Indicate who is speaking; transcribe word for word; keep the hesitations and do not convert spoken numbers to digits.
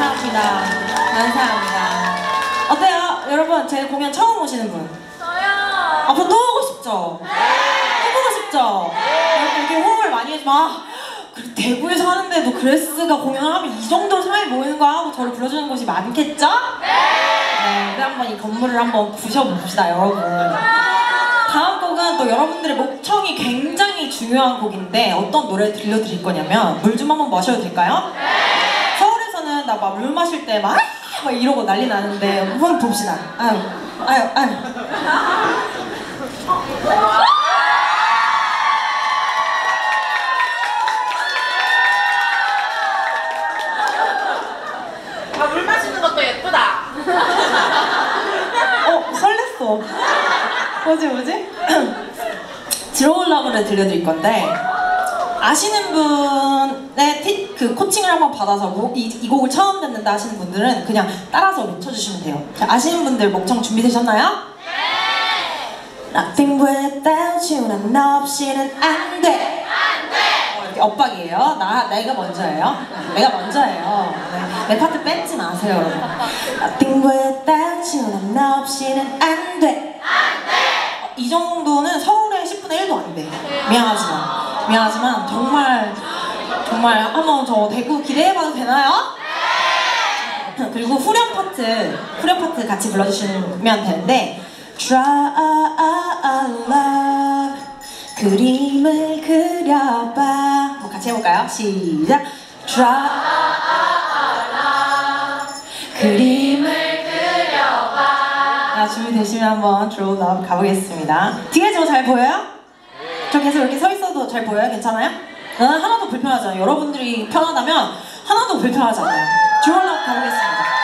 Speaker 1: 감사합니다. 감사합니다. 어때요? 여러분, 제 공연 처음 오시는 분?
Speaker 2: 저요.
Speaker 1: 앞으로 또 오고 싶죠?
Speaker 2: 네.
Speaker 1: 해보고 싶죠? 네. 여러분, 이렇게 호응을 많이 해주면 아, 대구에서 하는데도 그레스가 공연을 하면 이 정도로 사람이 모이는 거야 하고 저를 불러주는 곳이 많겠죠? 네! 네, 우리 한번 이 건물을 한번 부셔봅시다, 여러분. 다음 곡은 또 여러분들의 목청이 굉장히 중요한 곡인데 어떤 노래를 들려드릴 거냐면 물 좀 한번 마셔도 될까요? 네! 서울에서는 나 막 물 마실 때 막 막 이러고 난리 나는데 한번 봅시다. 아유, 아유, 아유.
Speaker 2: 아, 물 마시는 것도 예쁘다.
Speaker 1: 어, 설렜어. 뭐지, 뭐지? 들어올라고를 들려드릴 건데 아시는 분의 티, 그 코칭을 한번 받아서 뭐, 이, 이 곡을 처음 듣는다 하시는 분들은 그냥 따라서 외쳐주시면 돼요. 자, 아시는 분들 목청 준비되셨나요? 네! Nothing without you, 난 너 없이는 안 돼. 안 돼. 어, 이렇게 엇박이에요. 나, 내가 먼저예요. 내가 먼저예요. 네. 내 파트 뺏지 마세요, 여러분. Nothing without you, 난 너 없이는 안 돼. 안 돼. 어, 이 정도는 서울의 십분의 일도 안 돼. 미안하지만. 미안하지만 정말 정말 한번 저 대구 기대해봐도 되나요? 네! 그리고 후렴 파트 후렴 파트 같이 불러주시면 되는데 Draw a love 그림을 그려봐 뭐 같이 해볼까요? 시작 Draw a love 그림을 그려봐 자, 준비되시면 한번 Draw love 가보겠습니다. 뒤에 저 잘 보여요? 저 계속 이렇게 서 있어도 잘 보여요? 괜찮아요? 나는 하나도 불편하지 않아요. 여러분들이 편하다면 하나도 불편하지 않아요. 주얼락